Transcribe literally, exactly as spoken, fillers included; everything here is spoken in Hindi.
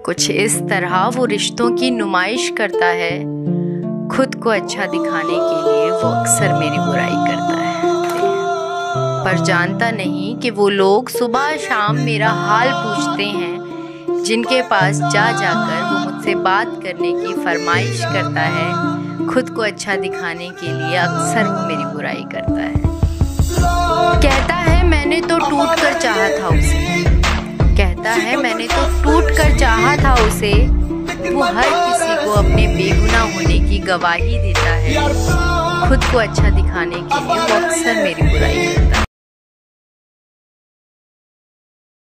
कुछ इस तरह वो रिश्तों की नुमाइश करता है, खुद को अच्छा दिखाने के लिए वो अक्सर मेरी बुराई करता है। पर जानता नहीं कि वो लोग सुबह शाम मेरा हाल पूछते हैं, जिनके पास जा जाकर वो मुझसे बात करने की फरमाइश करता है, खुद को अच्छा दिखाने के लिए अक्सर वो मेरी बुराई करता है। कहता है मैंने तो टूट कर चाहा था उसे, कहता है मैंने तो टूट कर चाहा था उसे। वो हर किसी को अपने बेगुनाह होने की गवाही देता है, खुद को अच्छा दिखाने के लिए वो अक्सर मेरी बुराई करता है।